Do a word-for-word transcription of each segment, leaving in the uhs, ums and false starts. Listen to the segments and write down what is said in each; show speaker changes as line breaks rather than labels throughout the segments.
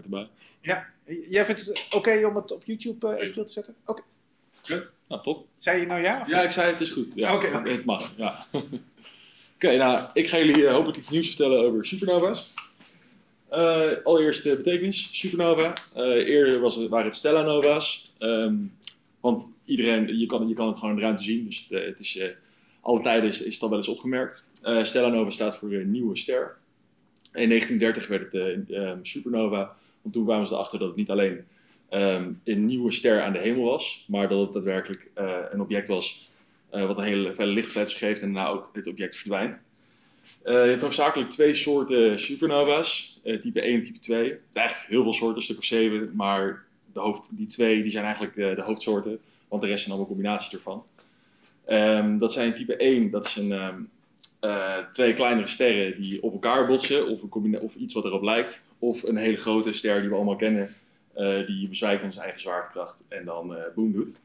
het erbij.
Ja, jij vindt het oké okay om het op YouTube uh, eventueel te zetten? Oké.
Okay. Ja, nou top.
Zei je nou ja? Of
ja, ik zei het is goed. Ja,
okay, okay.
Het mag, ja. Oké, okay, nou, ik ga jullie uh, hopelijk iets nieuws vertellen over supernova's. Uh, allereerst de betekenis, supernova. Uh, eerder was het, waren het stellanova's. Um, want iedereen, je kan, je kan het gewoon in de ruimte zien. Dus het, uh, het is, uh, alle tijden is, is het al wel eens opgemerkt. Uh, stellanova staat voor uh, nieuwe ster. In negentien dertig werd het uh, um, supernova. Want toen kwamen ze erachter dat het niet alleen um, een nieuwe ster aan de hemel was. Maar dat het daadwerkelijk uh, een object was uh, wat een hele felle lichtflits geeft. En daarna ook het object verdwijnt. Uh, je hebt hoofdzakelijk twee soorten supernova's, uh, type één en type twee. Eigenlijk heel veel soorten, een stuk of zeven, maar de hoofd, die twee die zijn eigenlijk de, de hoofdsoorten, want de rest zijn allemaal combinaties ervan. Um, dat zijn type één, dat zijn um, uh, twee kleinere sterren die op elkaar botsen, of, een of iets wat erop lijkt, of een hele grote ster die we allemaal kennen, uh, die bezwijkt van zijn eigen zwaartekracht en dan uh, boom doet.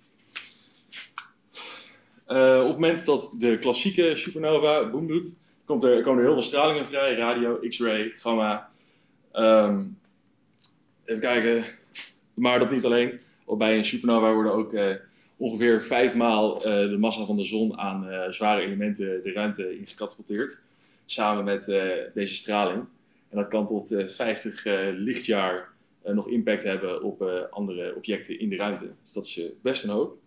Uh, op het moment dat de klassieke supernova boom doet, Komt er, komen er heel veel stralingen vrij, radio, x-ray, gamma. Um, even kijken, maar dat niet alleen. Bij een supernova worden ook uh, ongeveer vijf maal uh, de massa van de zon aan uh, zware elementen de ruimte in gecatapulteerd. Samen met uh, deze straling. En dat kan tot uh, vijftig uh, lichtjaar uh, nog impact hebben op uh, andere objecten in de ruimte. Dus dat is uh, best een hoop.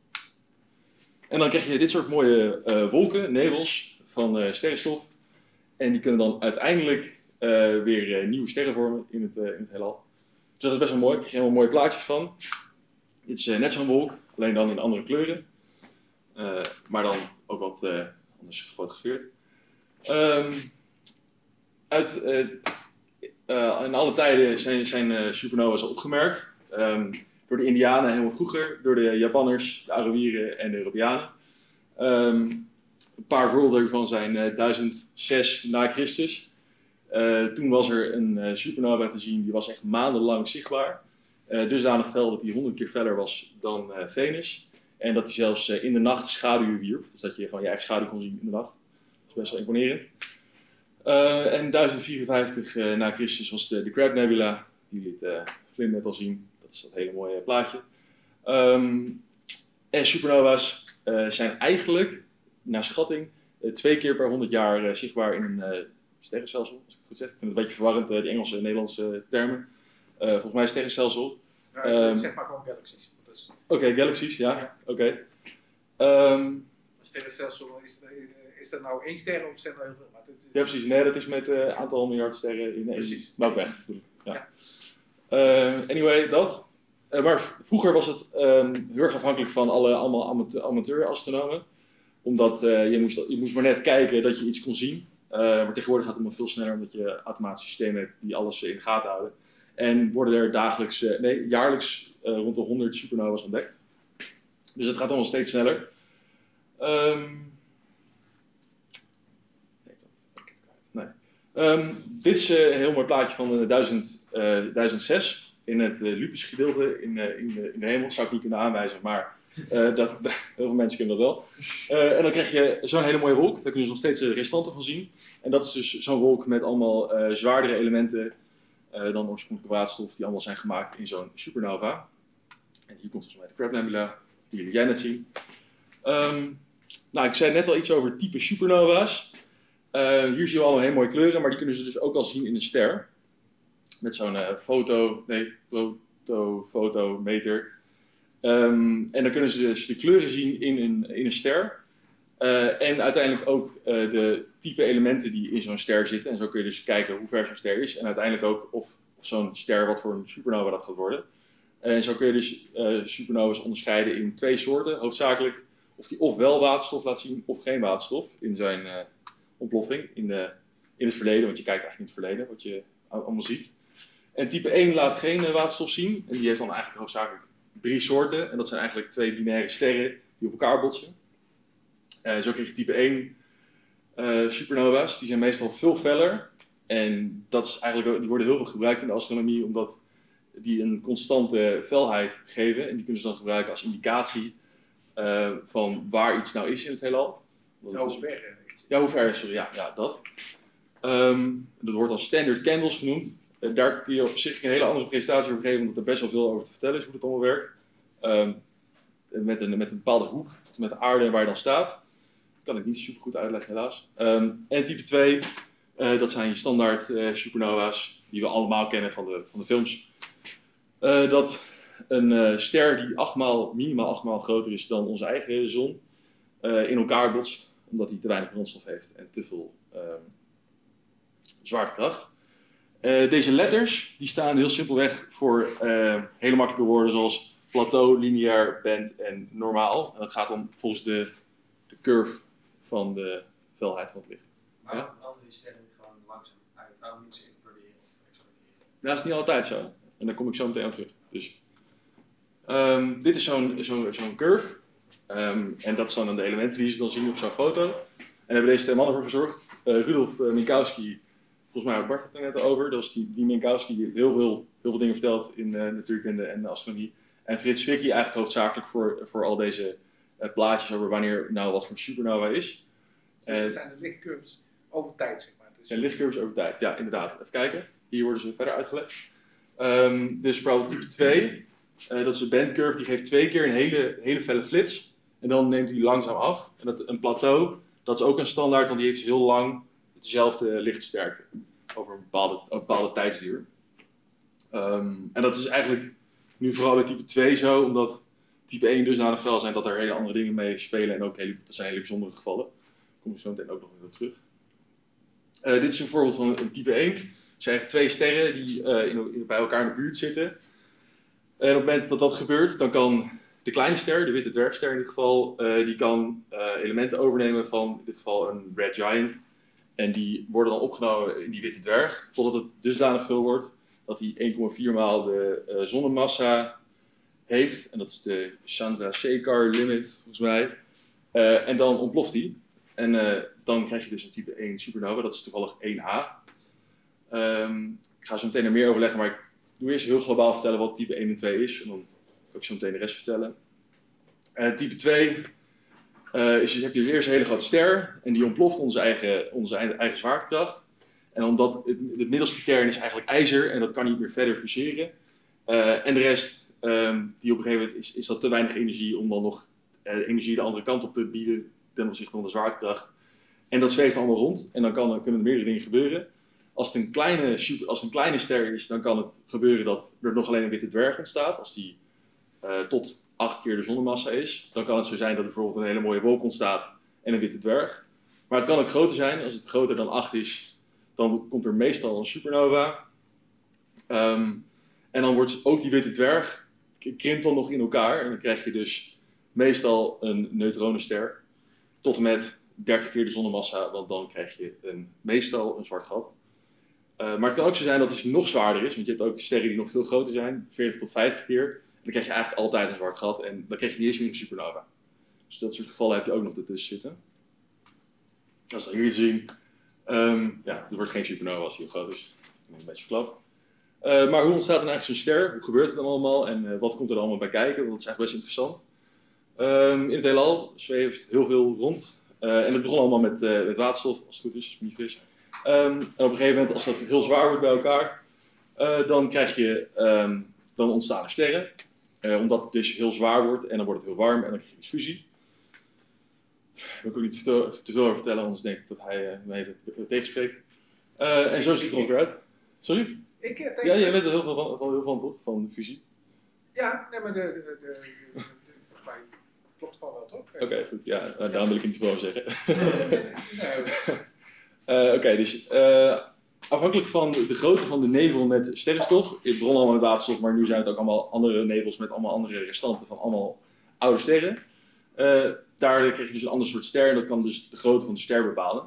En dan krijg je dit soort mooie uh, wolken, nevels van uh, sterrenstof. En die kunnen dan uiteindelijk uh, weer uh, nieuwe sterren vormen in het, uh, in het heelal. Dus dat is best wel mooi. Daar krijg je helemaal mooie plaatjes van. Dit is uh, net zo'n wolk, alleen dan in andere kleuren. Uh, maar dan ook wat uh, anders gefotografeerd. Um, uit, uh, uh, in alle tijden zijn, zijn uh, supernova's al opgemerkt. Um, door de Indianen helemaal vroeger, door de Japanners, de Arabieren en de Europeanen. Um, Een paar voorbeelden hiervan zijn uh, duizend zes na Christus. Uh, toen was er een uh, supernova te zien, die was echt maandenlang zichtbaar. Uh, dusdanig fel dat die honderd keer feller was dan uh, Venus. En dat die zelfs uh, in de nacht schaduwen wierp. Dus dat je gewoon je eigen schaduw kon zien in de nacht. Dat is best wel imponerend. Uh, en duizend vierenvijftig uh, na Christus was de, de Crab Nebula. Die jullie het uh, Flynn net al zien. Dat is dat hele mooie plaatje. Um, en supernova's uh, zijn eigenlijk, naar schatting, uh, twee keer per honderd jaar uh, zichtbaar in een uh, sterrenstelsel. Als ik het goed zeg. Ik vind het een beetje verwarrend, uh, die Engelse en Nederlandse termen. Uh, volgens mij sterrenstelsel.
Ja, um, zeg maar gewoon galaxies. Dus...
Oké, okay, galaxies, ja. ja. Oké. Okay. Um,
sterrenstelsel, is, er, is er nou één ster of zijn er heel veel? Maar dit is...
Ja, precies. Nee, dat is met een uh, aantal miljard sterren in één.
Precies.
Melkweg, natuurlijk. Ja. Ja. Uh, anyway, dat. Uh, maar vroeger was het um, heel erg afhankelijk van alle allemaal amateur, amateur-astronomen. Omdat uh, je, moest, je moest maar net kijken dat je iets kon zien. Uh, maar tegenwoordig gaat het allemaal veel sneller omdat je automatische systemen hebt die alles uh, in de gaten houden. En worden er dagelijks, uh, nee, jaarlijks uh, rond de honderd supernova's ontdekt. Dus het gaat allemaal steeds sneller. Um, nee, dat ben ik even kwijt. Nee. Um, dit is uh, een heel mooi plaatje van uh, duizend, uh, duizend zes. In het uh, Lupus gedeelte in, uh, in, de, in de hemel. Dat zou ik niet kunnen aanwijzen, maar uh, dat, heel veel mensen kunnen dat wel. Uh, en dan krijg je zo'n hele mooie wolk. Daar kunnen ze nog steeds de restanten van zien. En dat is dus zo'n wolk met allemaal uh, zwaardere elementen uh, dan oorspronkelijke waterstof die allemaal zijn gemaakt in zo'n supernova. En hier komt volgens mij de Crab Nebula, die jullie jij net zien. Um, nou, ik zei net al iets over type supernova's. Uh, hier zien we allemaal hele mooie kleuren, maar die kunnen ze dus ook al zien in een ster. Met zo'n uh, foto, nee, protofotometer. Um, en dan kunnen ze dus de kleuren zien in een, in een ster. Uh, en uiteindelijk ook uh, de type elementen die in zo'n ster zitten. En zo kun je dus kijken hoe ver zo'n ster is. En uiteindelijk ook of, of zo'n ster wat voor een supernova dat gaat worden. En zo kun je dus uh, supernova's onderscheiden in twee soorten. Hoofdzakelijk of die ofwel waterstof laat zien of geen waterstof in zijn uh, ontploffing in, de, in het verleden. Want je kijkt eigenlijk in het verleden wat je allemaal ziet. En type één laat geen uh, waterstof zien. En die heeft dan eigenlijk hoofdzakelijk drie soorten. En dat zijn eigenlijk twee binaire sterren die op elkaar botsen. Uh, zo krijg je type één uh, supernova's. Die zijn meestal veel feller. En dat is eigenlijk, die worden heel veel gebruikt in de astronomie. Omdat die een constante felheid geven. En die kunnen ze dan gebruiken als indicatie uh, van waar iets nou is in het heelal.
Ja, hoe ver?
Ja, hoe ver, sorry. Ja, ja dat. Um, dat wordt als standard candles genoemd. Uh, daar kun je op zich een hele andere presentatie over geven, omdat er best wel veel over te vertellen is hoe het allemaal werkt. Um, met, een, met een bepaalde hoek, met de aarde waar je dan staat. Dat kan ik niet super goed uitleggen helaas. Um, en type twee, uh, dat zijn je standaard uh, supernova's, die we allemaal kennen van de, van de films. Uh, dat een uh, ster die achtmaal, minimaal achtmaal groter is dan onze eigen zon, uh, in elkaar botst, omdat hij te weinig brandstof heeft en te veel uh, zwaartekracht. Uh, deze letters die staan heel simpelweg voor uh, hele makkelijke woorden zoals plateau, lineair, band en normaal. En dat gaat om volgens de, de curve van de felheid van het licht.
Maar ja? Andere sterren gewoon langzaam uit, waarom niet ze imploderen of exploderen?
Dat is niet altijd zo. En daar kom ik zo meteen aan terug. Dus, um, dit is zo'n zo'n zo'n curve. Um, en dat zijn dan de elementen die ze dan zien op zo'n foto. En daar hebben deze twee mannen voor gezorgd. Uh, Rudolf uh, Minkowski, volgens mij had Bart het er net over. Dat is die, die Minkowski die heeft heel veel, heel veel dingen verteld in uh, natuurkunde en astronomie. En Frits Zwicky eigenlijk hoofdzakelijk voor, voor al deze uh, plaatjes over wanneer nou wat voor supernova is.
Dus dat zijn de lichtcurves over tijd, zeg maar. Dus...
En lichtcurves over tijd, ja inderdaad. Even kijken, hier worden ze verder uitgelegd. Um, dus bijvoorbeeld type twee, uh, dat is een bandcurve, die geeft twee keer een hele, hele felle flits. En dan neemt hij langzaam af. En dat, een plateau, dat is ook een standaard, want die heeft heel lang dezelfde lichtsterkte. Over een bepaalde, een bepaalde tijdsduur. Um, en dat is eigenlijk nu vooral bij type twee zo, omdat type één dusdanig fel zijn dat er hele andere dingen mee spelen. En ook hele, dat zijn hele bijzondere gevallen. Daar kom ik zo meteen ook nog even terug. Uh, dit is een voorbeeld van een type één. Er zijn twee sterren die uh, in, in, bij elkaar in de buurt zitten. En op het moment dat dat gebeurt, dan kan de kleine ster, de witte dwergster in dit geval, uh, die kan uh, elementen overnemen van in dit geval een red giant. En die worden dan opgenomen in die witte dwerg, totdat het dusdanig veel wordt dat hij één komma vier maal de uh, zonnemassa heeft. En dat is de Chandrasekhar limit, volgens mij. Uh, en dan ontploft hij. En uh, dan krijg je dus een type één supernova, dat is toevallig één a. Um, ik ga zo meteen er meer over leggen, maar ik doe eerst heel globaal vertellen wat type één en twee is. En dan kan ik zo meteen de rest vertellen. Uh, type twee uh, is, heb je eerst een hele grote ster. En die ontploft onze eigen, onze eigen zwaartekracht. En omdat het, het middelste kern is eigenlijk ijzer en dat kan niet meer verder fuseren. Uh, en de rest, um, die op een gegeven moment is, is dat te weinig energie om dan nog uh, energie de andere kant op te bieden ten opzichte van de zwaartekracht. En dat zweeft allemaal rond en dan, kan, dan kunnen er meerdere dingen gebeuren. Als het, een kleine, super, als het een kleine ster is, dan kan het gebeuren dat er nog alleen een witte dwerg ontstaat. Als die uh, tot acht keer de zonnemassa is, dan kan het zo zijn dat er bijvoorbeeld een hele mooie wolk ontstaat en een witte dwerg. Maar het kan ook groter zijn. Als het groter dan acht is, dan komt er meestal een supernova. Um, en dan wordt ook die witte dwerg, krimpt dan nog in elkaar. En dan krijg je dus meestal een neutronenster. Tot en met dertig keer de zonnemassa, want dan krijg je een, meestal een zwart gat. Uh, maar het kan ook zo zijn dat het nog zwaarder is, want je hebt ook sterren die nog veel groter zijn, veertig tot vijftig keer. En dan krijg je eigenlijk altijd een zwart gat en dan krijg je niet eens meer een supernova. Dus dat soort gevallen heb je ook nog ertussen zitten. Dat is dan hier te zien. Um, ja, er wordt geen supernova als die heel groot is. Ik ben een beetje verklapt. Uh, maar hoe ontstaat dan eigenlijk zo'n ster? Hoe gebeurt het dan allemaal? En uh, wat komt er dan allemaal bij kijken? Want dat is eigenlijk best interessant. Um, in het heelal zweeft heel veel rond. Uh, en het begon allemaal met, uh, met waterstof, als het goed is, niet vis. Um, en op een gegeven moment, als dat heel zwaar wordt bij elkaar, uh, dan krijg je, um, dan ontstaan er sterren. Uh, omdat het dus heel zwaar wordt en dan wordt het heel warm en dan krijg je dus fusie. Daar wil ik ook niet te, te veel over vertellen, anders denk ik dat hij uh, mij het tegenspreekt. Uh, en zo ziet het er ongeveer uit. Sorry?
Ik uh,
Ja, jij weet er heel veel van, van, heel van toch? Van fusie?
Ja, nee, maar de, de, de, de, de, de volgens mij klopt gewoon wel, toch?
Oké, okay, goed. Ja, nou, daarom wil ik er niet veel over zeggen.
nee, nee.
uh, Oké, okay, dus uh, afhankelijk van de grootte van de nevel met sterrenstof, het begon allemaal met waterstof, maar nu zijn het ook allemaal andere nevels met allemaal andere restanten van allemaal oude sterren. Uh, daar krijg je dus een ander soort ster en dat kan dus de grootte van de ster bepalen.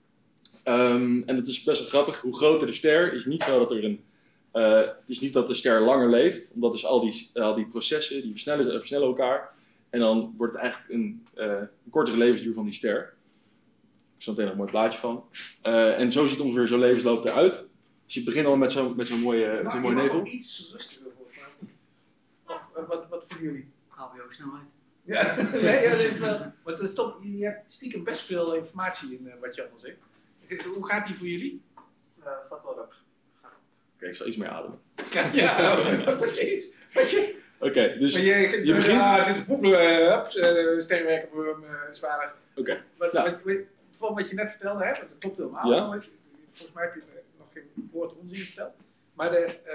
Um, en het is best wel grappig, hoe groter de ster is niet zo dat er een, uh, het is niet dat de ster langer leeft, omdat dus al die, al die processen, die versnellen, versnellen elkaar. En dan wordt het eigenlijk een, uh, een kortere levensduur van die ster. Ik zal meteen nog een mooi plaatje van. Uh, en zo ziet ongeveer zo'n levensloop eruit. Dus je begint al met zo'n met zo'n mooie, met zo'n mooie nevel.
Iets rustiger volgens mij. Wat, wat vinden jullie?
H B O-snelheid.
Ja, nee, ja, dat is wel. Maar het is toch, je hebt stiekem best veel informatie in uh, wat je allemaal zegt. Hoe gaat die voor jullie?
Uh, vat wel op.
Oké, ik zal iets meer ademen.
Ja, ja precies. Weet je?
Oké, okay, dus
maar je,
je begint...
Ah, dit is proefelen, uh, sterrenwerken voor hem, uh, zwaarder.
Oké. Okay.
Wat,
nou.
wat, wat, wat je net vertelde, hè, dat klopt helemaal.
Ja?
Nou, volgens mij heb je nog geen woord onzin verteld. Maar de, uh,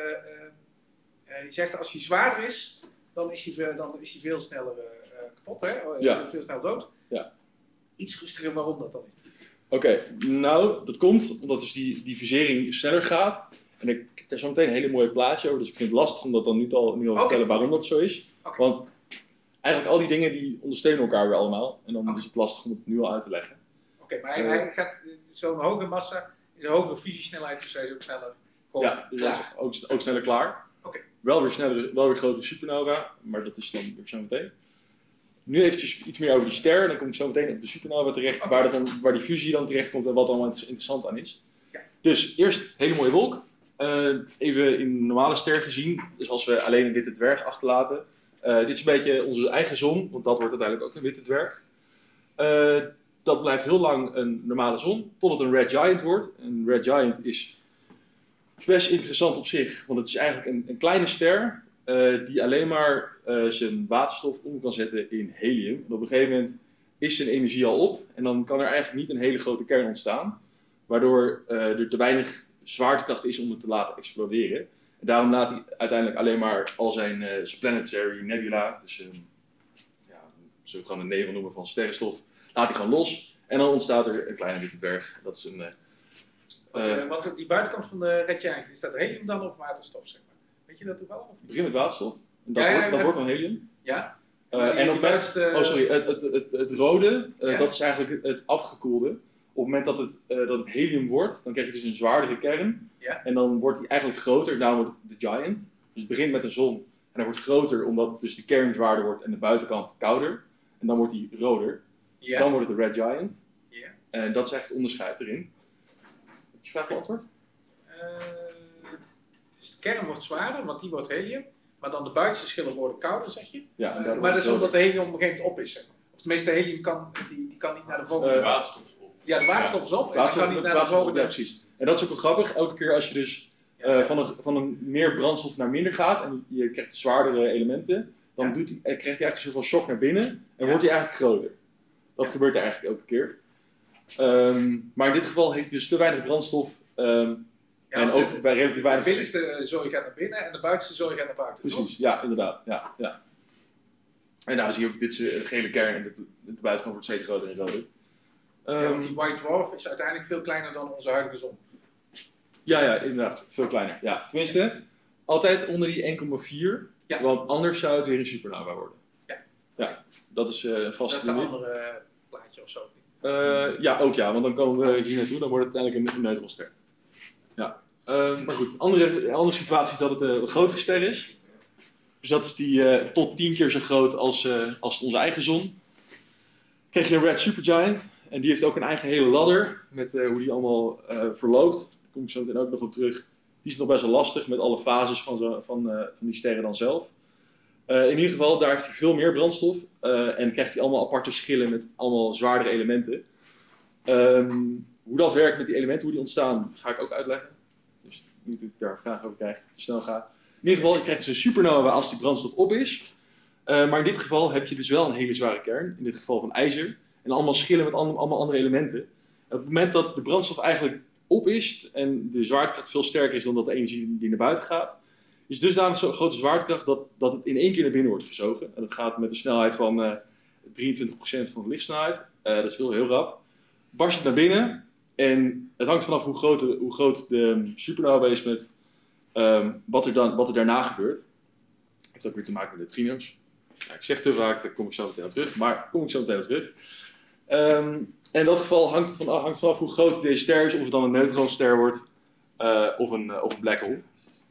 uh, uh, je zegt als hij zwaarder is, dan is hij, uh, dan is hij veel sneller uh, kapot, hè?
Ja.
Veel sneller dood.
Ja.
Iets rustiger, waarom dat dan niet?
Oké, okay, nou, dat komt omdat dus die, die fusering sneller gaat. En ik heb daar zo meteen een hele mooie plaatje over, dus ik vind het lastig om dat dan niet al, nu al
okay.
vertellen waarom dat zo is.
Okay.
Want eigenlijk al die dingen die ondersteunen elkaar weer allemaal. En dan
okay.
is het lastig om het nu al uit te leggen.
Oké, okay, maar hij, uh, hij gaat zo'n hoge massa, is een hogere fusiesnelheid, dus hij is ook sneller.
Ja, dus hij is ook, ook sneller klaar.
Okay.
Wel weer sneller, wel weer grotere supernova, maar dat is dan weer zo meteen. Nu eventjes iets meer over die ster, dan kom ik zo meteen op de supernova terecht, okay. waar, dan, waar die fusie dan terecht komt en wat allemaal interessant aan is.
Ja.
Dus eerst hele mooie wolk. Uh, even in een normale ster gezien, dus als we alleen een witte dwerg achterlaten. Uh, dit is een beetje onze eigen zon, want dat wordt uiteindelijk ook een witte dwerg. Uh, dat blijft heel lang een normale zon, tot het een red giant wordt. Een red giant is best interessant op zich, want het is eigenlijk een, een kleine ster uh, die alleen maar uh, zijn waterstof om kan zetten in helium. En op een gegeven moment is zijn energie al op en dan kan er eigenlijk niet een hele grote kern ontstaan, waardoor uh, er te weinig zwaartekracht is om het te laten exploderen. En daarom laat hij uiteindelijk alleen maar al zijn, uh, zijn planetary nebula, dus uh, ja, zullen we gewoon een nevel noemen van sterrenstof, laat hij gewoon los. En dan ontstaat er een kleine witte dwerg. Dat is een... Uh,
Wat, uh, wat op die buitenkant van de Red Giant, is dat helium dan of waterstof, zeg maar? Weet je dat toevallig? Of
het begint met waterstof. En dat,
ja, ja,
wordt, dat
ja.
wordt dan helium.
Ja.
Uh, en op buitenste... Oh sorry, het, het, het, het rode, uh,
ja.
dat is eigenlijk het afgekoelde. Op het moment dat het, uh, dat het helium wordt, dan krijg je dus een zwaardere kern.
Ja.
En dan wordt die eigenlijk groter, namelijk de giant. Dus het begint met een zon. En hij wordt groter omdat dus de kern zwaarder wordt en de buitenkant kouder. En dan wordt die roder.
Ja.
Dan wordt het de red giant.
Ja.
En dat is eigenlijk het onderscheid erin. Heb je vraag beantwoord?
Uh, dus de kern wordt zwaarder, want die wordt helium. Maar dan de buitenschillen worden kouder, zeg je?
Ja, en
maar dat is omdat de helium op een gegeven moment op is, zeg maar. Of tenminste, de helium kan, die, die kan niet naar de volgende...
Uh,
waterstof is op.
Ja, de waterstof is op en
waterstof,
dan kan niet naar de volgende...
Ja, precies. En dat is ook wel grappig. Elke keer als je dus uh, van, een, van een meer brandstof naar minder gaat en je krijgt zwaardere elementen, dan
ja.
doet die, krijgt hij eigenlijk een soort van shock naar binnen en
ja.
wordt hij eigenlijk groter. Dat
ja.
gebeurt er eigenlijk elke keer. Um, maar in dit geval heeft hij dus te weinig brandstof um,
ja,
en ook
de,
bij relatief weinig...
De binnenste zooi gaat naar binnen en de buitenste zooi gaat naar buiten.
Precies,
toch?
ja, inderdaad. Ja, ja. En daar zie je ook dit uh, gele kern en de, de buitenkant wordt steeds groter en groter.
Um, ja, want die white dwarf is uiteindelijk veel kleiner dan onze huidige zon.
Ja, ja, inderdaad. Veel kleiner. Ja. Tenminste, altijd onder die één komma vier. Ja. Want anders zou het weer een supernova worden.
Ja.
Ja, dat is uh, vast.
Dat is een andere uh, plaatje of zo.
Uh, ja, ook ja, want dan komen we hier naartoe. Dan wordt het uiteindelijk een, een neutronster. Ja. Uh, maar goed, andere, andere situatie is dat het uh, een grotere ster is. Dus dat is die uh, tot tien keer zo groot als, uh, als onze eigen zon. Dan krijg je een red supergiant. En die heeft ook een eigen hele ladder. Met uh, hoe die allemaal uh, verloopt. Daar kom ik zo meteen ook nog op terug. Die is nog best wel lastig met alle fases van, zo, van, uh, van die sterren dan zelf. Uh, in ieder geval, daar heeft hij veel meer brandstof. Uh, en krijgt hij allemaal aparte schillen met allemaal zwaardere elementen. Um, hoe dat werkt met die elementen, hoe die ontstaan, ga ik ook uitleggen. Dus niet dat ik daar vragen over krijg, te snel ga. In ieder geval, je krijgt dus een supernova als die brandstof op is. Uh, maar in dit geval heb je dus wel een hele zware kern. In dit geval van ijzer. En allemaal schillen met allemaal, allemaal andere elementen. En op het moment dat de brandstof eigenlijk op is en de zwaartekracht veel sterker is dan dat de energie die naar buiten gaat, is dusdanig zo'n grote zwaartekracht dat, dat het in één keer naar binnen wordt gezogen. En dat gaat met een snelheid van uh, drieëntwintig procent van de lichtsnelheid. Uh, dat is heel, heel rap. Barst het naar binnen en het hangt vanaf hoe groot de, hoe groot de supernova is met um, wat, er dan, wat er daarna gebeurt. Het heeft ook weer te maken met neutrino's. Ja, ik zeg te vaak, daar kom ik zo meteen aan terug, maar kom ik zo meteen aan terug. Um, en in dat geval hangt het van, hangt vanaf hoe groot deze ster is, of het dan een neutronster wordt uh, of, een, uh, of een black hole.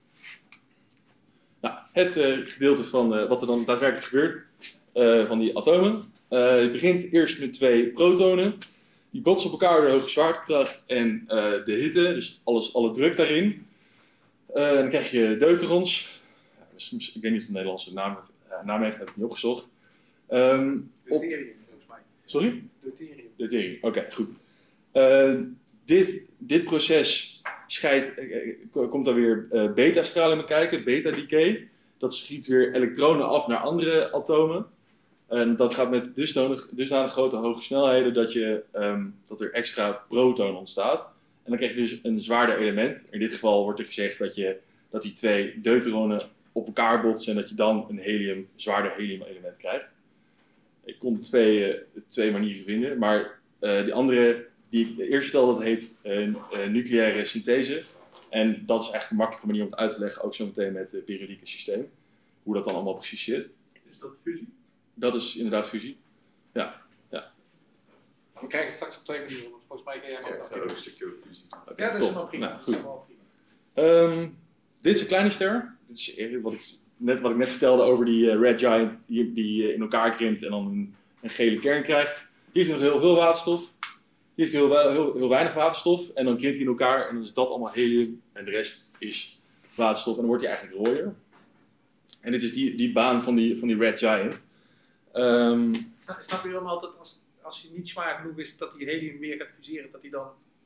Nou, het uh, gedeelte van uh, wat er dan daadwerkelijk gebeurt uh, van die atomen. Uh, het begint eerst met twee protonen. Die botsen op elkaar door de hoge zwaartekracht en uh, de hitte, dus alles, alle druk daarin. Uh, dan krijg je deuterons. Ja, dus, ik weet niet of het een Nederlandse naam, uh, naam heeft, heb ik niet opgezocht. Um,
Deuterium, volgens mij.
Sorry?
Deuterium.
Deuterium, oké, okay, goed. Uh, dit, dit proces scheidt, uh, komt daar weer uh, beta-straling bij kijken, beta-decay. Dat schiet weer elektronen af naar andere atomen. En dat gaat met dusdanig, dusdanig grote hoge snelheden dat, je, um, dat er extra protonen ontstaat. En dan krijg je dus een zwaarder element. In dit geval wordt er gezegd dat, je, dat die twee deuteronen op elkaar botsen en dat je dan een helium, zwaarder helium element krijgt. Ik kon twee, uh, twee manieren vinden, maar uh, die andere die ik eerst vertelde, dat heet uh, uh, nucleaire synthese. En dat is eigenlijk een makkelijke manier om het uit te leggen, ook zo meteen met het periodieke systeem. Hoe dat dan allemaal precies zit.
Is dat fusie?
Dat is inderdaad fusie. Ja, ja.
We kijken het straks op twee manieren, want volgens mij kan jij maar
Ja, ook een stukje over fusie.
Okay, ja, dat is helemaal prima.
Nou, goed.
prima.
Um, dit is een kleine ster. Dit is wat ik net, wat ik net vertelde over die uh, red giant die, die uh, in elkaar krimpt en dan een, een gele kern krijgt. Hier heeft nog heel veel waterstof. Hier heeft heel, heel, heel weinig waterstof en dan krimpt hij in elkaar en dan is dat allemaal helium en de rest is waterstof en dan wordt hij eigenlijk rooier. En dit is die, die baan van die, van die red giant. Um,
snap, snap je helemaal dat als, als hij niet zwaar genoeg is dat die helium weer gaat fuseren, dat hij dan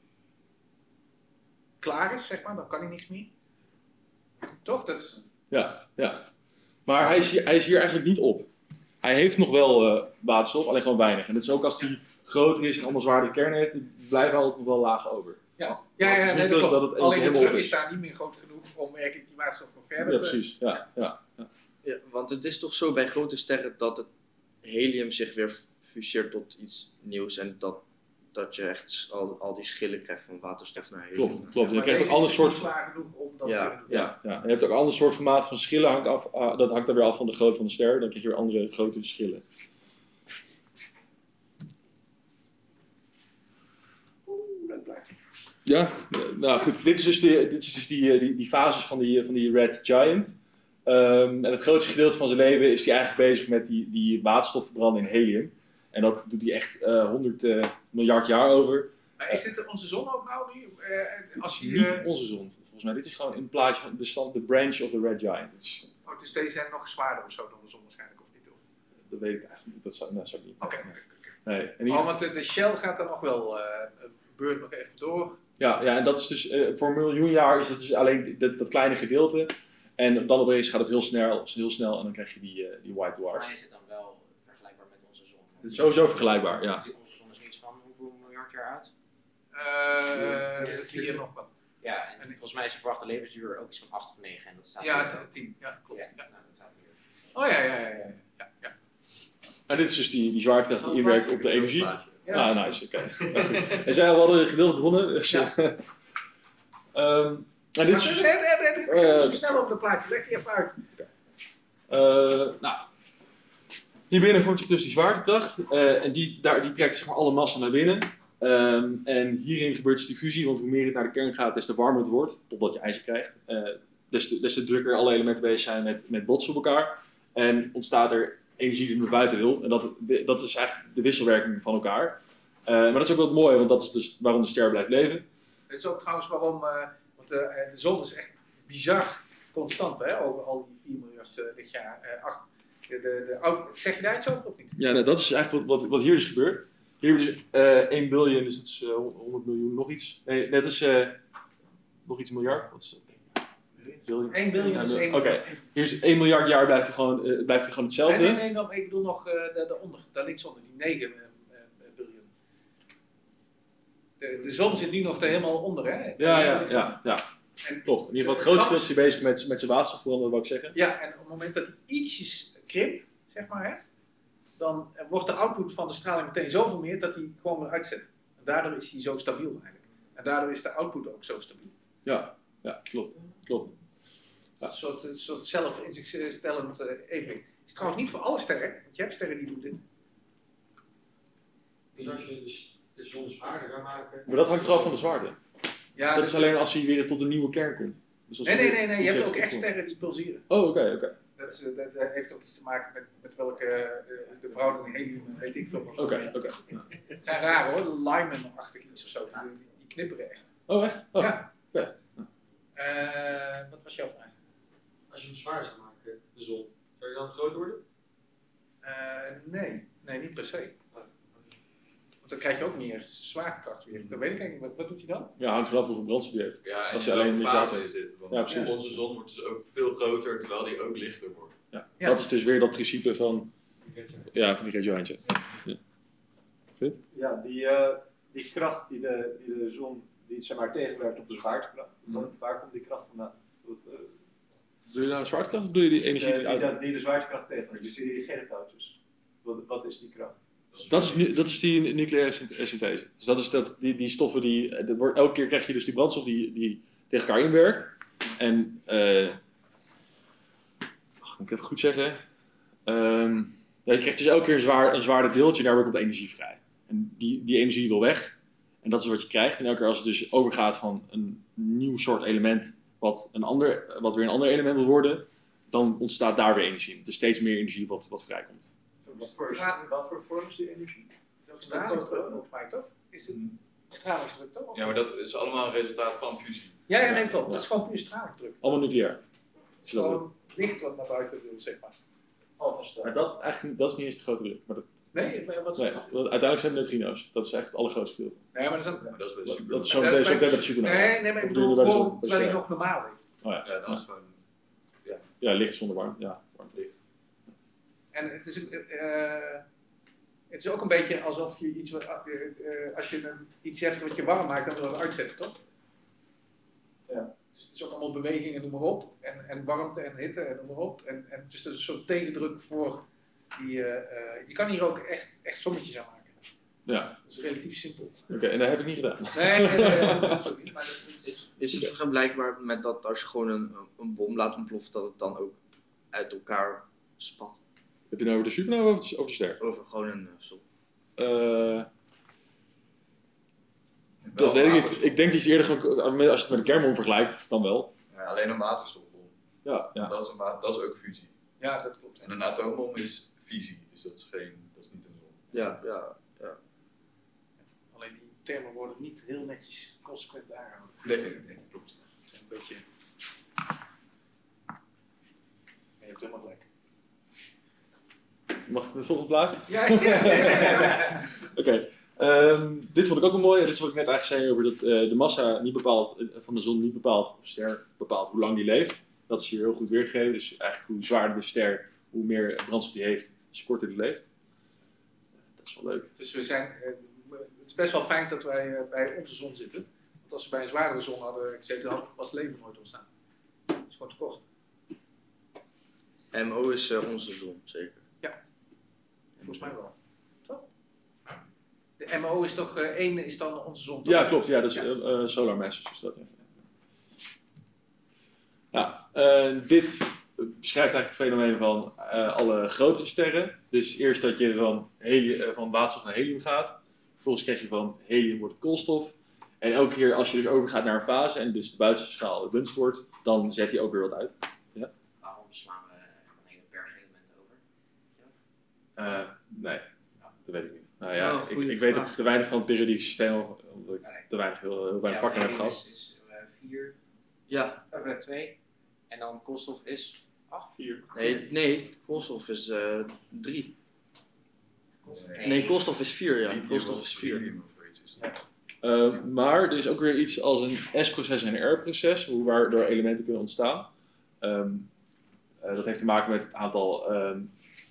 klaar is, zeg maar, dan kan hij niks meer? Toch? Dat is...
Ja, ja. Maar hij is, hier, hij is hier eigenlijk niet op. Hij heeft nog wel uh, waterstof, alleen gewoon weinig. En dat is ook als hij groter is en allemaal zwaardere kernen heeft, blijft hij altijd nog wel laag over.
Ja, ja, ja, ja nee, dat, dat het alleen de druk is daar niet meer groot genoeg om werkelijk die waterstof nog verder
ja,
te...
precies. Ja, ja, ja.
Ja, want het is toch zo bij grote sterren dat het helium zich weer fuseert tot iets nieuws en dat, dat je echt al, al die schillen krijgt van waterstof naar helium.
Klopt, klopt.
Ja,
je krijgt ook andere soort.
Zwaar genoeg om dat
ja,
te kunnen doen.
Ja, ja. Je hebt ook andere soort formaten van schillen, hangt af, uh, dat hangt er weer af van de grootte van de ster, dan krijg je weer andere grote schillen.
Oeh, dat blijft.
Ja, nou goed, dit is dus, die, dit is dus die, die, die fases van die, van die red giant. Um, en het grootste gedeelte van zijn leven is hij eigenlijk bezig met die, die waterstof verbranden in helium. En dat doet hij echt uh, honderd uh, miljard jaar over.
Maar is dit onze zon ook nou nu? Uh, als je,
Niet
uh...
onze zon, volgens mij. Dit is gewoon een plaatje van de, stand, de branch of the red giant. Dus,
oh, dus deze zijn nog zwaarder of zo dan de zon waarschijnlijk, of niet? Of?
Dat weet ik eigenlijk niet. Dat zou, nou, zou ik niet.
Oké. Okay.
Nee. Nee,
oh, want de, de Shell gaat dan nog wel, uh, beurt nog even door.
Ja, ja, en dat is dus, uh, voor een miljoen jaar is het dus alleen dat, dat kleine gedeelte. En dan opeens gaat het heel snel, heel snel en dan krijg je die, uh, die white dwarf.
Voor mij is het dan wel vergelijkbaar met onze zon.
Het is sowieso vergelijkbaar, ja.
Onze zon is iets van hoeveel miljard jaar oud?
Uh, vier nog wat.
Ja, en volgens mij is de verwachte levensduur ook iets van acht of negen. En dat staat
ja, tien. Ja, klopt.
Ja,
ja.
Nou, dat staat hier.
Oh ja, ja, ja. ja, ja, ja.
En dit is dus die, die zwaartekracht die inwerkt op de energie.
Ja,
ah, nice, oké. Okay. En zij hadden een gedeelte begonnen. Dus, ja. um, en dit is dus...
Uh, zo snel over de plaatje, leg die even uit.
Okay. Uh, nou, hier binnen vormt zich dus die zwaartekracht. Uh, en die, daar, die trekt zeg maar alle massa naar binnen. Um, en hierin gebeurt dus die fusie, want hoe meer het naar de kern gaat, des te warmer het wordt, totdat je ijzer krijgt. Uh, des, te, des te drukker alle elementen bezig zijn met, met botsen op elkaar. En ontstaat er energie die naar buiten wil. En dat, dat is eigenlijk de wisselwerking van elkaar. Uh, maar dat is ook wel mooi, want dat is dus waarom de ster blijft leven.
Dat is ook trouwens waarom, uh, want uh, de zon is echt bizar constant, hè, over al die vier miljard uh, lichtjaar. Uh, ach, de, de, de, oh, zeg je daar iets over of niet?
Ja, nou, dat is eigenlijk wat, wat, wat hier dus gebeurt. Hier hebben we dus uh, één biljoen, dus dat is uh, honderd miljoen, nog iets. Nee, dat is uh, nog iets miljard. Wat is dat?
Biljoen. één biljoen is één.
Oké, okay. Hier is één miljard jaar blijft hij gewoon, uh, blijft hij gewoon hetzelfde.
Nee, nee, nee, ik bedoel nog uh, daaronder, daar linksonder, die negen uh, uh, biljoen. De, de zon zit nu nog er helemaal onder, hè?
Ja, ja, ja, ja. En klopt. In ieder geval het grootste deel is hij bezig met, met zijn waterstof, dat wil ik zeggen.
Ja, en op het moment dat hij ietsjes krimpt, zeg maar, hè, dan wordt de output van de straling meteen zoveel meer dat hij gewoon weer uitzet. En daardoor is hij zo stabiel eigenlijk. En daardoor is de output ook zo stabiel.
Ja, ja, klopt. klopt.
Ja. Een soort, een soort zelf in zich stellend uh, evenwicht. Het is trouwens niet voor alle sterren, want je hebt sterren die doen dit.
Dus als je de, de zon zwaarder gaat maken...
Maar dat hangt er al van de zwaarte.
Ja,
dat
dus
is alleen als hij weer tot een nieuwe kern komt. Dus als
nee, nee, nee, nee, je hebt
zegt,
ook echt sterren die pulseren.
Oh, oké, okay, oké. Okay.
Dat, is, dat, dat heeft ook iets te maken met, met welke uh, de verhouding helium, weet ik veel.
Oké, oké. Okay,
ja. Het zijn raar hoor, Lyman-achtig iets of zo. Die, die knipperen echt.
Oh, echt? Oh.
Ja.
Okay.
Uh, wat was jouw vraag?
Als je hem zwaar zou maken, de zon, zou je dan groter worden?
Uh, nee, nee, niet per se. Want dan krijg je ook meer zwaartekracht weer. Dat weet ik eigenlijk niet. Wat, wat doet hij dan?
Ja, hangt vanaf hoeveel brandstof je hebt.
Ja, en
Als
je
je alleen
alleen
een
fase
fase
in zit. Want
Ja, precies.
onze zon wordt dus ook veel groter, terwijl die ook lichter wordt.
Ja.
Ja.
Dat is dus weer dat principe van, ja, van die Johaantje. Ja. Goed?
Ja, die, uh, die kracht die de, die de zon die zeg maar, tegenwerkt op de zwaartekracht,
Mm.
waar komt die kracht vandaan? Dat, uh,
Doe je nou de zwaartekracht of doe je die energie
de,
die
die,
uit?
die de zwaartekracht tegenwerkt, dus die reageerdeeltjes. Wat, wat is die kracht?
Dat is, nu- dat is die nucleaire synth- synthese. Dus dat is dat, die, die stoffen die, er wordt, elke keer krijg je dus die brandstof die, die tegen elkaar inwerkt. En, eh moet ik even goed zeggen. Ehm ja, je krijgt dus elke keer een, zwaar, een zwaarder deeltje en daar komt energie vrij. En die, die energie wil weg. En dat is wat je krijgt. En elke keer als het dus overgaat van een nieuw soort element, wat, een ander, wat weer een ander element wil worden, dan ontstaat daar weer energie. Het is steeds meer energie wat, wat vrijkomt.
Wat voor,
Stra-
wat voor vorm is die energie?
Dat is ook stralingsdruk volgens mij toch? Is het stralingsdruk toch? Of-
Ja, maar dat is allemaal een resultaat van fusie.
Ja, ja, nee, klopt. Dat is gewoon puur stralingsdruk.
Allemaal nucleair.
Het is gewoon licht wat naar buiten wil, zeg maar.
Maar dat, eigenlijk, niet- dat is niet eens de grote druk. Maar dat,
Nee, maar wat is
nee,
het?
want uiteindelijk zijn het neutrino's. Dat is echt het allergrootste gedeelte.
Nee, maar dat is ook...
Maar dat is bij de
Dat,
super.
dat is
Maar
zo'n
dat is
zo'n
bij-
bij de supernova.
Nee, nee, maar ik
Of bedoel je
bedoel
bij de
gewoon
zon- bij
terwijl hij
ster?
nog normaal leeft.
Oh ja.
Ja, dat is gewoon.
Ja, licht zonder warm. Ja, warmte.
Licht.
En het is, eh, het is ook een beetje alsof je iets, wat, eh, eh, als je een, iets hebt wat je warm maakt, dan wil je het uitzetten, toch?
Ja.
Dus het is ook allemaal beweging en noem maar op. En, en warmte en hitte en noem maar op. En, en dus dat is een soort tegendruk voor die... eh, eh, je kan hier ook echt, echt sommetjes aan maken.
Ja,
Dat is relatief simpel.
oké. En dat heb ik niet gedaan.
Nee, nee, nee, nee, dat is ook niet. Maar dat is,
Is, is het vergelijkbaar met dat als je gewoon een, een bom laat ontploffen, dat het dan ook uit elkaar spat?
Heb je nou over de supernova of over de ster?
Over gewoon een uh, zon.
Eh, dat weet ik niet. Ik denk dat je eerder gewoon, als je het met een kernbom vergelijkt, dan wel.
Ja, alleen een waterstofbom.
Ja, ja.
Dat, is een wa- dat is ook fusie.
ja, dat klopt.
En een atoombom is fisie, dus dat is geen, dat is niet een zon.
Ja, ja, ja.
Alleen die termen worden niet heel netjes consequent aangehouden.
Nee, nee, nee, klopt.
Het zijn een beetje... Je hebt helemaal gelijk.
Mag ik het volgende plaatje?
Ja, ja, ja.
Oké. Ehm, dit vond ik ook wel mooi. Dit is wat ik net eigenlijk zei over dat eh, de massa niet bepaalt, eh, van de zon niet bepaalt, of ster bepaalt hoe lang die leeft. Dat is hier heel goed weergegeven. Dus eigenlijk hoe zwaarder de ster, hoe meer brandstof die heeft, des korter die leeft. Dat is wel leuk.
Dus we zijn, eh, het is best wel fijn dat wij eh, bij onze zon zitten. Want als we bij een zwaardere zon hadden gezeten, had was leven nooit ontstaan. Dat is gewoon te kort.
M O is uh, onze zon, zeker.
Volgens mij wel. Toch? De M O is toch, uh, één is dan onze zon. toch?
Ja, klopt. Ja, dat is
Ja.
uh, uh, solar masses. Is dat, ja. Ja, eh, dit beschrijft eigenlijk het fenomeen van uh, alle grotere sterren. Dus eerst dat je van, heli- uh, van waterstof naar helium gaat. Vervolgens krijg je van helium wordt koolstof. En elke keer als je dus overgaat naar een fase en dus de buitenste schaal het dunst wordt, dan zet hij ook weer wat uit.
Waarom slaan we gewoon hele bergelementen over?
Uh, nee, dat weet ik niet. Nou ja,
Oh,
ik,
goeie
ik weet
vraag.
ook te weinig van het periodieke systeem, omdat ik
Nee.
te weinig, heel, heel weinig vakken heb
helium
gehad.
is, is uh, vier,
Ja,
uh, twee. En dan koolstof is acht.
Vier.
nee, nee, koolstof is uh, drie.
Nee.
Nee, koolstof is vier, ja.
Lithium
Koolstof
of
is vier.
helium of zoiets is het.
Uh, maar er is ook weer iets als een S-proces en een R-proces, hoe waardoor elementen kunnen ontstaan. Um, uh, dat heeft te maken met het aantal um,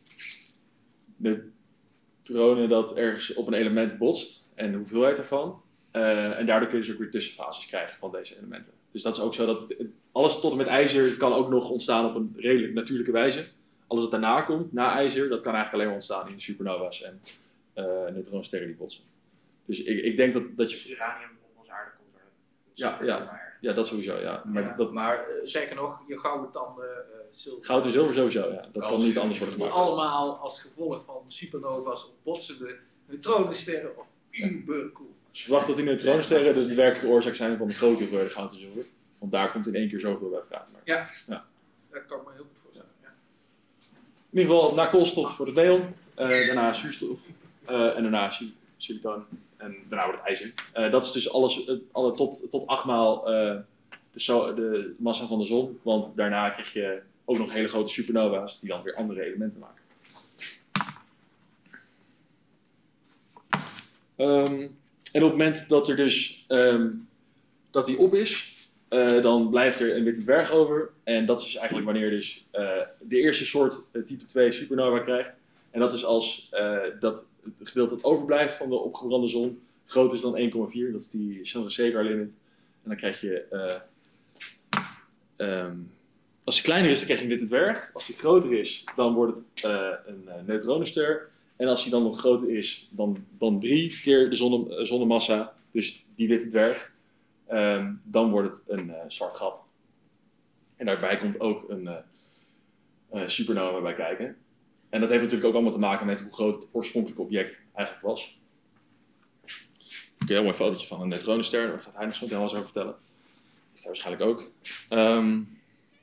neutronen dat ergens op een element botst en de hoeveelheid daarvan. Uh, en daardoor kun je dus ook weer tussenfases krijgen van deze elementen. Dus dat is ook zo dat alles tot en met ijzer kan ook nog ontstaan op een redelijk natuurlijke wijze. Alles wat daarna komt, na ijzer, dat kan eigenlijk alleen maar ontstaan in supernova's en uh, neutronensterren die botsen. Dus ik, ik denk dat, dat
Dus
je...
uranium op onze aarde komt er.
Ja, ja. Ja, dat sowieso, ja. Maar
Ja,
dat,
maar uh, zeker nog, je gouden tanden, uh, zilver.
goud en zilver sowieso, ja. Dat kan
Als
niet
je-
anders worden gemaakt.
Allemaal als gevolg van supernova's of botsende neutronensterren of ubercool.
Dus je verwacht dat die neutronensterren de werkelijke oorzaak zijn van de grote hoeveelheid goud en zilver. Want daar komt in één keer zoveel bij elkaar. Maar
Ja,
Ja.
dat kan ik me heel goed voorstellen. Ja.
in ieder geval, na koolstof wordt het neon, uh, daarna zuurstof uh, en daarna si- silicon en daarna wordt het ijzer. Uh, dat is dus alles, uh, alle tot, tot achtmaal uh, de, zo- de massa van de zon, want daarna krijg je ook nog hele grote supernova's die dan weer andere elementen maken. Um, en op het moment dat er dus um, dat die op is, uh, dan blijft er een witte dwerg over. En dat is dus eigenlijk wanneer je dus uh, de eerste soort uh, type twee supernova krijgt. En dat is als uh, dat het gedeelte dat overblijft van de opgebrande zon groter is dan één komma vier. Dat is die Chandrasekhar limit. En dan krijg je, uh, um, als die kleiner is, dan krijg je een witte dwerg. Als die groter is, dan wordt het uh, een uh, neutronenster. En als die dan wat groter is, dan, dan drie keer de zonne, uh, zonnemassa, dus die witte dwerg, um, dan wordt het een uh, zwart gat. En daarbij komt ook een uh, uh, supernova bij kijken. En dat heeft natuurlijk ook allemaal te maken met hoe groot het oorspronkelijke object eigenlijk was. Kun je een heel mooi fotootje van een neutronenster, daar gaat hij nog zo meteen wel eens over vertellen. Is daar waarschijnlijk ook. Um,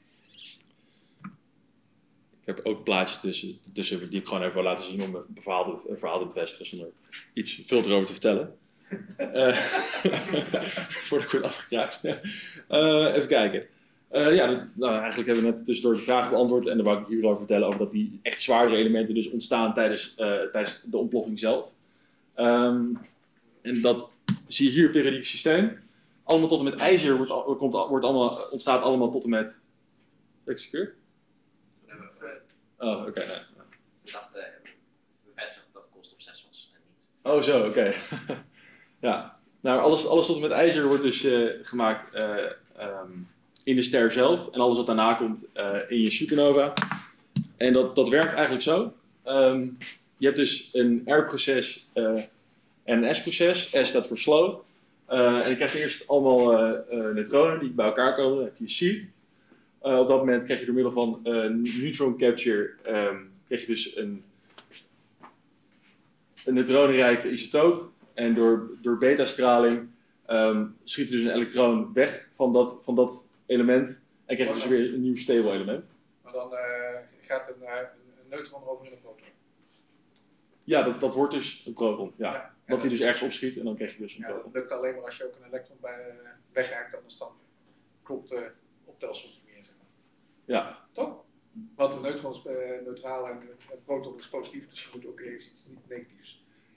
ik heb ook plaatjes tussen, tussen die ik gewoon even wil laten zien om een bepaald verhaal te bevestigen zonder iets veel erover te vertellen. uh, voordat ik word afgekraakt. uh, even kijken. Uh, ja, dat, nou, eigenlijk hebben we net tussendoor de vraag beantwoord en dan wou ik hierover vertellen over dat die echt zwaardere elementen dus ontstaan tijdens, uh, tijdens de ontploffing zelf. Um, en dat zie je hier het periodiek systeem. Allemaal tot en met ijzer wordt, komt, wordt allemaal, ontstaat allemaal tot en met... Executeerd? Oh, oké. Okay, nee.
Ik dacht, uh, bevestigd dat het koolstof zes was en niet.
Oh, zo, oké. Okay. Ja, nou, alles, alles tot en met ijzer wordt dus uh, gemaakt uh, um, in de ster zelf. En alles wat daarna komt uh, in je supernova. En dat, dat werkt eigenlijk zo. Um, je hebt dus een R-proces uh, en een S-proces. S staat voor slow. Uh, en je krijgt eerst allemaal uh, uh, neutronen die bij elkaar komen. Dan heb je seed. Uh, op dat moment krijg je door middel van uh, neutron capture um, krijg je dus een, een neutronenrijke isotoop. En door, door beta-straling um, schiet er dus een elektron weg van dat, van dat element. En krijg je dus weer een nieuw stable element.
Maar dan uh, gaat een, uh, een neutron over in een proton.
Ja, dat, dat wordt dus een proton. Ja.
Ja,
dat hij dus ergens opschiet en dan krijg je dus een
ja,
proton.
dat lukt alleen maar als je ook een elektron bij, uh, wegraakt, anders dan klopt de uh, optelsom niet meer. Zeg maar.
Ja.
Toch? Want een neutron is uh, neutraal en een proton is positief, dus je moet ook ergens iets niet negatiefs.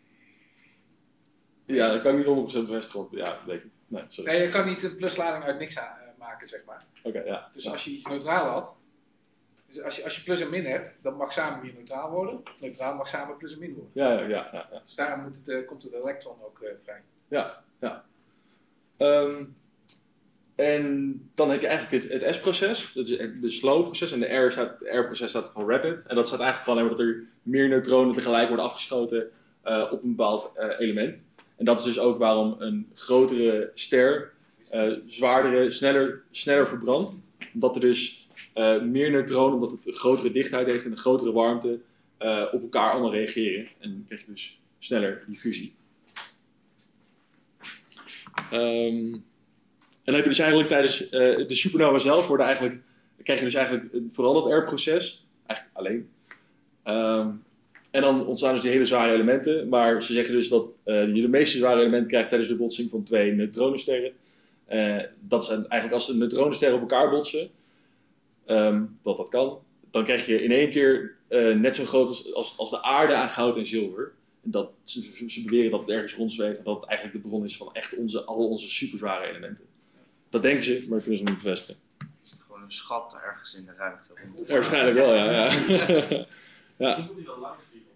Ja, dat kan ik niet honderd procent bevestigen. Ja, weet ik. Nee, sorry.
Nee, je kan niet een pluslading uit niks aan, uh, maken, zeg maar.
Oké, okay, ja.
Dus
ja.
als je iets neutraal had, dus als je, als je plus en min hebt, dan mag samen weer neutraal worden. Of neutraal mag samen plus en min worden.
Ja, ja, ja. ja, ja.
Dus daarom moet het, uh, komt het elektron ook uh, vrij.
Ja, ja. Um, en dan heb je eigenlijk het, het S-proces, dat is de slow-proces. En de R staat, de R-proces staat voor rapid. En dat staat eigenlijk gewoon alleen maar dat er meer neutronen tegelijk worden afgeschoten uh, op een bepaald uh, element. En dat is dus ook waarom een grotere ster uh, zwaardere, sneller, sneller verbrandt. Omdat er dus uh, meer neutronen, omdat het een grotere dichtheid heeft en een grotere warmte, uh, op elkaar allemaal reageren. En dan krijg je dus sneller die fusie. Um, en dan heb je dus eigenlijk tijdens uh, de supernova zelf, worden eigenlijk, krijg je dus eigenlijk vooral dat R-proces, eigenlijk alleen. Um, En dan ontstaan dus die hele zware elementen. Maar ze zeggen dus dat uh, je de meeste zware elementen krijgt tijdens de botsing van twee neutronensterren. Uh, dat is eigenlijk als de neutronensterren op elkaar botsen, um, dat dat kan, dan krijg je in één keer uh, net zo groot als, als, als de aarde aan goud en zilver. En dat, ze, ze beweren dat het ergens rondzweeft en dat het eigenlijk de bron is van echt onze, al onze superzware elementen. Dat denken ze, maar dat kunnen ze niet bevestigen.
Is het gewoon een schat ergens in de ruimte?
Ja, waarschijnlijk wel, ja. ja. Ja.
Misschien moet hij wel langs vliegen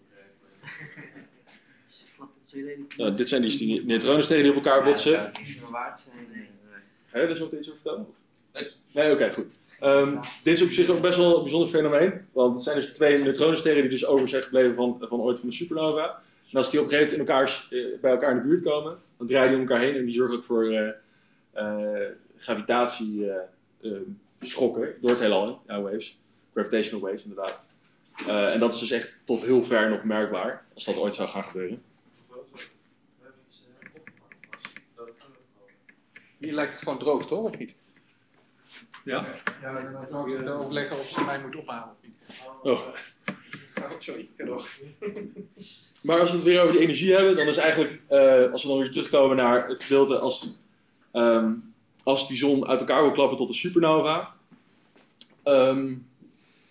krijgen.
Nou, dit zijn dus die neutronensterren die op elkaar botsen.
Ja, dat zou niet waard zijn. Nee, nee.
Ga je daar zo meteen iets over vertellen? Nee? Nee, oké, okay, goed. Um, dit is op zich ook best wel een bijzonder fenomeen. Want het zijn dus twee neutronensterren die dus over zijn gebleven van, van ooit van de supernova. En als die op een gegeven moment in elkaar, uh, bij elkaar in de buurt komen, dan draaien die om elkaar heen en die zorgen ook voor uh, uh, gravitatieschokken uh, uh, door het heelal. Ja, waves. Gravitational waves, inderdaad. Uh, en dat is dus echt tot heel ver nog merkbaar, als dat ooit zou gaan gebeuren.
Hier lijkt het gewoon droog, toch? Of niet?
Ja?
Ja, dan zou ik het overleggen of ze mij moet ophalen of niet.
Oh.
Oh, sorry, ga door.
Maar als we het weer over die energie hebben, dan is eigenlijk, uh, als we dan weer terugkomen naar het gedeelte als, um, als die zon uit elkaar wil klappen tot een supernova. Um,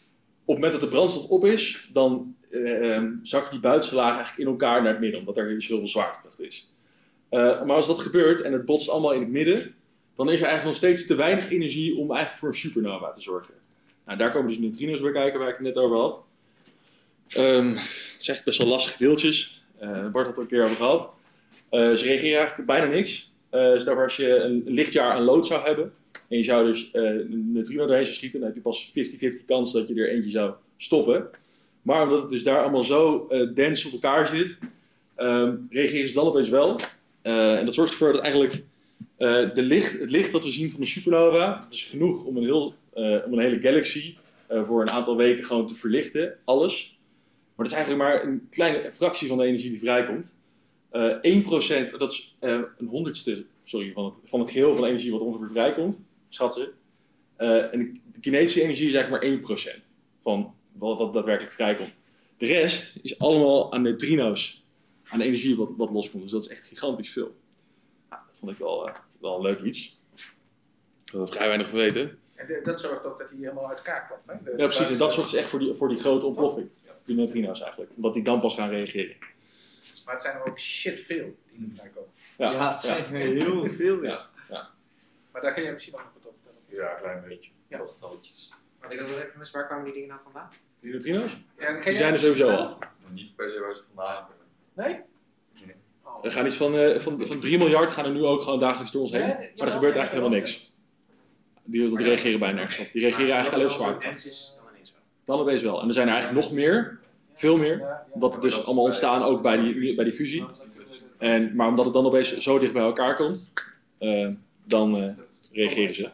op het moment dat de brandstof op is, dan uh, zakken die buitenste lagen eigenlijk in elkaar naar het midden, omdat er dus heel veel zwaartekracht is. Uh, maar als dat gebeurt en het botst allemaal in het midden, dan is er eigenlijk nog steeds te weinig energie om eigenlijk voor een supernova te zorgen. Nou, daar komen dus neutrino's bij kijken, waar ik het net over had. Um, het zijn echt best wel lastige deeltjes. Uh, Bart had het er een keer over gehad. Uh, ze reageren eigenlijk op bijna niks. Uh, stel voor als je een lichtjaar aan lood zou hebben en je zou dus uh, een neutrino doorheen zou schieten, dan heb je pas vijftig vijftig kans dat je er eentje zou stoppen. Maar omdat het dus daar allemaal zo uh, dens op elkaar zit, um, reageren ze dan opeens wel. Uh, en dat zorgt ervoor dat eigenlijk uh, de licht, het licht dat we zien van de supernova, dat is genoeg om een, heel, uh, om een hele galaxy uh, voor een aantal weken gewoon te verlichten, alles. Maar dat is eigenlijk maar een kleine fractie van de energie die vrijkomt. Uh, één procent, dat is uh, een honderdste sorry, van, het, van het geheel van de energie wat ongeveer vrijkomt, schatten ze. Uh, en de kinetische energie is eigenlijk maar één procent van wat, wat daadwerkelijk vrijkomt. De rest is allemaal aan neutrino's, aan de energie wat, wat loskomt. Dus dat is echt gigantisch veel. Nou, dat vond ik wel, uh, wel een leuk iets. Daar we vrij weinig van weten.
En de, dat zorgt ook dat hij helemaal uit elkaar kwam. Hè? De,
Ja, precies. En dat zorgt dus echt voor die, voor die grote ontploffing. Die neutrino's eigenlijk. Omdat die dan pas gaan reageren.
Maar het zijn er ook shit veel die er vrijkomen.
Ja,
Ja, het zijn
ja.
er heel veel.
Ja, ja.
Maar daar kun jij misschien nog wat over vertellen.
Ja, een klein beetje.
Ja.
Wat getalletjes.
Want ik had wel even mis, waar kwamen die dingen nou vandaan?
Die neutrino's?
Ja,
Die zijn er sowieso al.
Nog niet per se waar ze vandaan komen.
Nee?
Nee.
Oh.
Er gaan iets van, uh, van, van drie miljard gaan er nu ook gewoon dagelijks door ons heen.
Nee,
Maar
jawel,
er gebeurt eigenlijk
jawel.
helemaal niks. Die, die reageren bijna nergens op. Die reageren eigenlijk alleen op zwaartekracht.
is dan ineens zo.
Dan opeens wel. En er zijn er eigenlijk nog meer. Veel meer.
Ja, ja.
Dat het dus allemaal ontstaan ook bij die, bij die fusie. En, maar omdat het dan opeens zo dicht bij elkaar komt, uh, dan uh, reageren ze.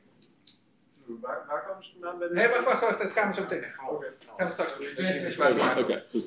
Waar, waar komen ze vandaan bij de...
Nee, wacht, wacht, wacht. Dat gaan we zo meteen. Gaan we, gaan we straks doen. Neutrino's waar ze
Oké,
maken.
okay, goed.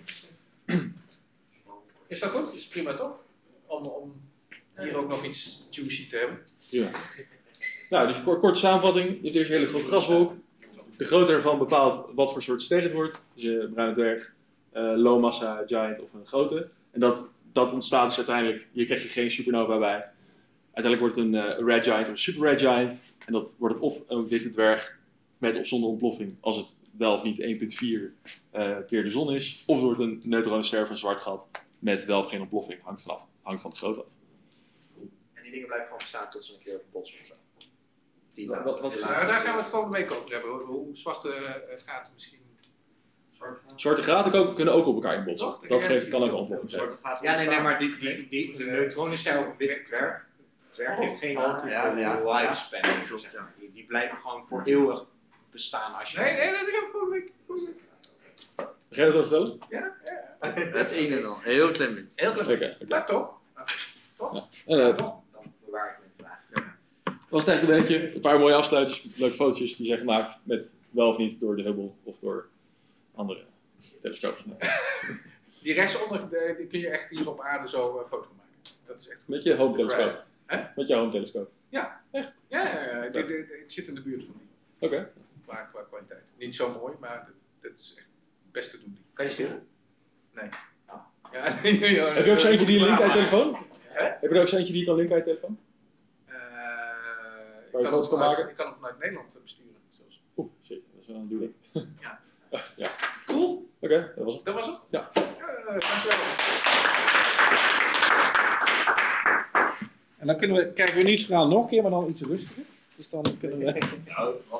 Is dat goed? Is prima toch? Om, om hier ook nog iets juicy te hebben.
Ja. Nou, dus kort, korte samenvatting. Je hebt eerst een hele grote gaswolk. De grootte ervan bepaalt wat voor soort ster het wordt. Dus een bruine dwerg, uh, low massa, giant of een grote. En dat, dat ontstaat dus uiteindelijk, hier krijg je geen supernova bij. Uiteindelijk wordt het een uh, red giant of een super red giant. En dat wordt het of een witte dwerg met of zonder ontploffing, als het wel of niet één komma vier uh, keer de zon is. Of het wordt een neutronenster of een zwart gat met wel of geen ontploffing. Hangt vanaf, hangt van de grootte af.
En die dingen blijven gewoon bestaan tot ze een keer botsen of zo. Die
Wat-
laatste-
wat-
die
Nou,
laatste-
daar gaan we het volgende week over hebben. Hoe, hoe zwarte uh, gaten misschien...
Zwarte gaten ook, kunnen ook op elkaar inbotsen.
Toch?
Dat geeft, kan ook een ontploffing
Zwarte
geven.
gaten
Ja, nee, nee,
ontstaan.
maar die, die, die, de neutronen zijn ook een witte dwerg. Dwerg heeft geen
Ja, ja, ja.
lifespan.
Klopt,
zeg
ja.
maar. Die, die blijven gewoon voor eeuwig bestaan als je...
Nee, nee, nee, dat gaan we volgende week. Volgende week.
Ga je dat wel vertellen?
Ja, ja.
Het een en al. Een heel klein beetje.
Heel klein
Oké,
beetje.
oké.
Maar toch? Toch?
Ja. En, uh,
Toch?
Dan bewaar ik mijn vraag.
dat was het eigenlijk een beetje. Een paar mooie afsluiters, leuke fotootjes die zijn gemaakt met wel of niet door de Hubble of door andere telescopen.
Die rechtsonder, de- die kun je echt hier op aarde zo een foto maken. Dat is echt goed.
Met je home telescoop.
Hè?
Met je home telescoop.
Ja, echt. Ja, ja, ja. Ik, ik- ik zit in de buurt van die.
Oké.
Qua, qua kwaliteit. Niet zo mooi, maar dat, dat is echt het beste doen die.
Kan je sturen?
Nee.
Oh.
Ja, ja,
Heb je ook zo eentje die je linkt uit je telefoon?
Hè?
Heb je er ook zo eentje die je kan linken uit je telefoon?
Eh, ik,
Waar je
kan
foto's
het
kan
vanuit-
maken?
ik kan het vanuit Nederland eh, besturen. Zelfs.
Oeh, shit, dat is wel een duur.
Ja.
Ja.
Cool.
Oké, dat was het.
Dat was het?
Ja.
Ja, dankjewel. En dan kunnen we, kijken we nu het verhaal nog een keer, maar dan iets rustiger. Dus dan kunnen we...
Nou,